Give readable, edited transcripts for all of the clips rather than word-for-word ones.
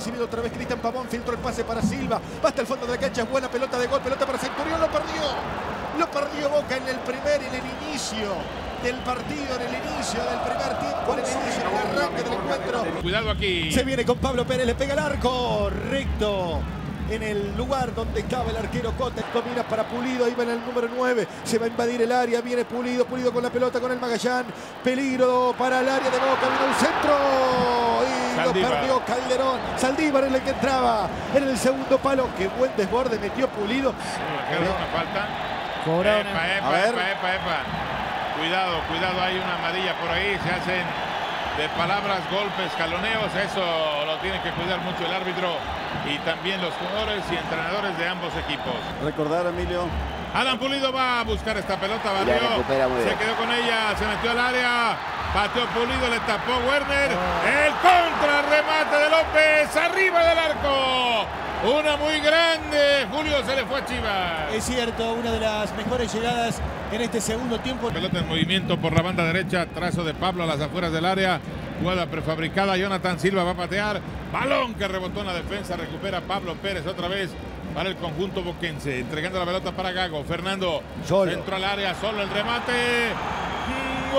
recibido otra vez Cristian Pavón, filtró el pase para Silva, va hasta el fondo de la cancha, es buena pelota de gol, pelota para Centurión, lo perdió Boca en el inicio del partido, en el inicio del primer tiempo, en el inicio del arranque del encuentro. Cuidado aquí. Se viene con Pablo Pérez, le pega el arco, recto. En el lugar donde estaba el arquero Cota, domina para Pulido, iba en el número 9, se va a invadir el área, viene Pulido con la pelota con el Magallán, peligro para el área de Boca, vino un centro y Saldívar. lo perdió Calderón. Saldívar es el que entraba en el segundo palo, qué buen desborde metió Pulido. Una falta. Cobraron. Epa. Cuidado, hay una amarilla por ahí, se hacen de palabras, golpes, jaloneos, eso lo tiene que cuidar mucho el árbitro y también los jugadores y entrenadores de ambos equipos. Recordar, Emilio. Alan Pulido va a buscar esta pelota, barrió, se quedó con ella, se metió al área, pateó Pulido, le tapó Werner, el contrarremate de López, arriba del arco. Una muy grande, Julio, se le fue a Chivas. Es cierto, una de las mejores llegadas en este segundo tiempo. Pelota en movimiento por la banda derecha, trazo de Pablo a las afueras del área, jugada prefabricada, Jonathan Silva va a patear, balón que rebotó en la defensa, recupera Pablo Pérez otra vez para el conjunto boquense, entregando la pelota para Gago, Fernando, solo. Centro al área, solo el remate, ¡gol!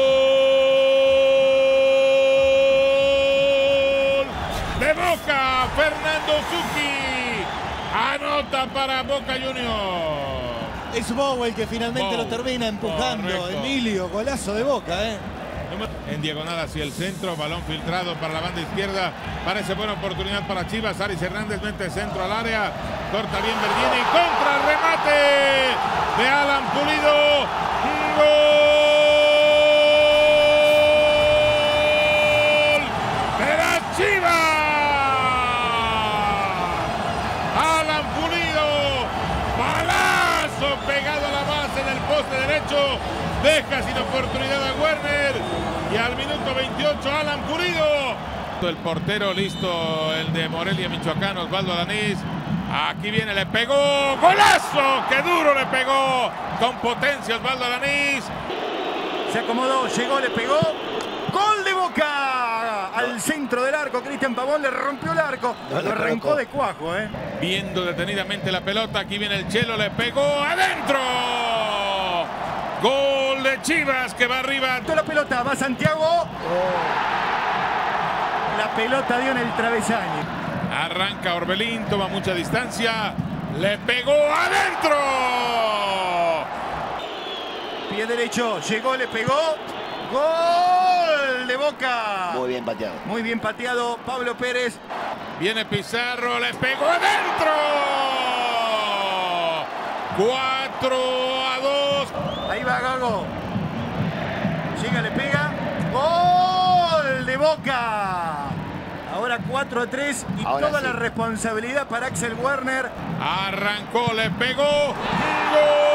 De Boca, Fernando Zucchi, anota para Boca Juniors. Es Bow el que finalmente lo termina empujando. Correcto. Emilio, golazo de Boca, En diagonal hacia el centro, balón filtrado para la banda izquierda, parece buena oportunidad para Chivas, Aris Hernández mete centro al área, corta bien Verdini, contra el remate de Alan Pulido, ¡gol de las Chivas! Alan Pulido, balazo pegado a la base en el poste derecho, deja sin oportunidad a Werner y al minuto 28 Alan Pulido. El portero listo, el de Morelia, Michoacán, Osvaldo Alanís. Aquí viene, le pegó, golazo, qué duro le pegó, con potencia Osvaldo Alanís. Se acomodó, llegó, le pegó. ¡Gol de Boca! Al centro del arco, Cristian Pavón le rompió el arco. Lo arrancó de cuajo, Viendo detenidamente la pelota, aquí viene el Chelo, le pegó adentro. Gol de Chivas que va arriba. La pelota va Santiago. La pelota dio en el travesaño. Arranca Orbelín, toma mucha distancia. Le pegó adentro. Pie derecho, llegó, le pegó. ¡Gol de Boca! Muy bien pateado. Muy bien pateado Pablo Pérez. Viene Pizarro, le pegó adentro. 4-2. Ahí va Gago. Llega, le pega. ¡Gol de Boca! Ahora 4-3 y Ahora toda sí. la responsabilidad para Axel Werner. Arrancó, le pegó. ¡Gol!